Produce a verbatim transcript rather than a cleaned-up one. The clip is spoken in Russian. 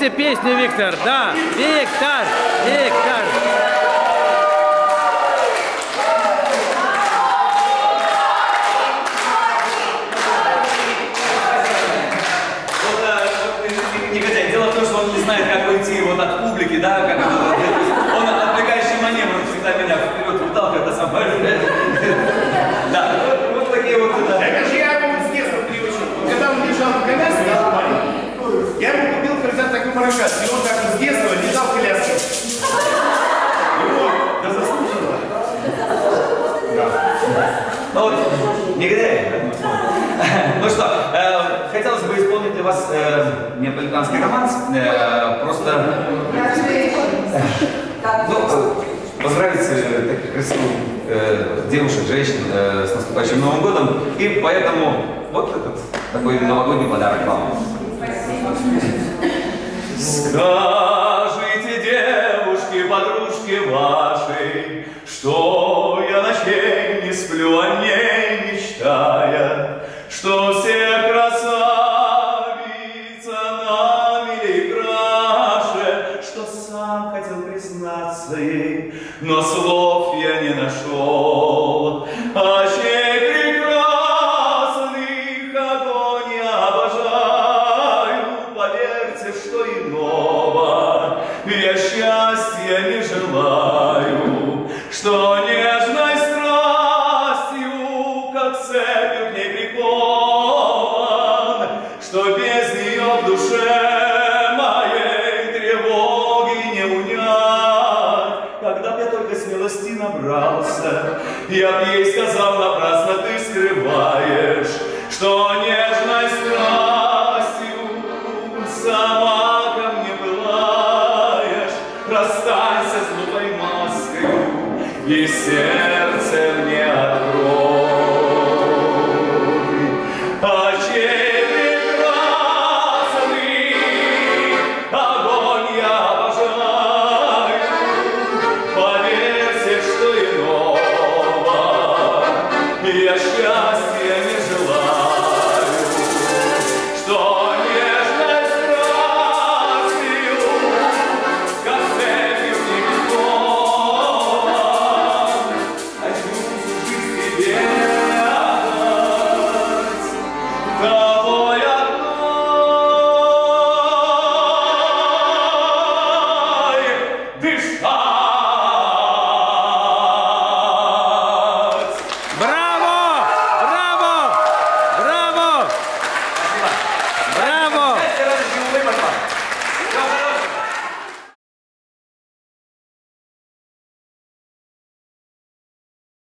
спойте песню, Виктор. Да, Виктор, Виктор. Негодяй. Дело в том, что он не знает, как уйти вот от публики, да, как это, он отвлекающий маневр всегда меня вперед выталкивает, это самое. Да, вот такие вот. Это же я его с детства приучил. Когда он лежал в коляске, я маленький, я ему купил когда такой маршрут, и он как с детства лежал в коляске. Его, да заслуженно. Ну вот, негодяй. Ну что, э, хотелось бы исполнить для вас э, неаполитанский романс. Э, просто ну, поздравить э, таких красивых э, девушек, женщин э, с наступающим Новым годом. И поэтому вот этот такой новогодний подарок вам. Скажите, девушки, подружки вашей, что я ночей не сплю, о ней мечтая, что все красавицы на милей краше, что сам хотел признаться ей, но слов я не нашел. А чей прекрасных огонь я обожаю, поверьте, что иного я счастья не желаю, что нежной страстью, как цепью к ней прикован, что без нее в душе моей тревоги не унять. Когда б я только смелости набрался, я б ей сказал: напрасно ты скрываешь, что нежной страстью сама ко мне пылаешь. Расстанься с глупой маской и сердцем.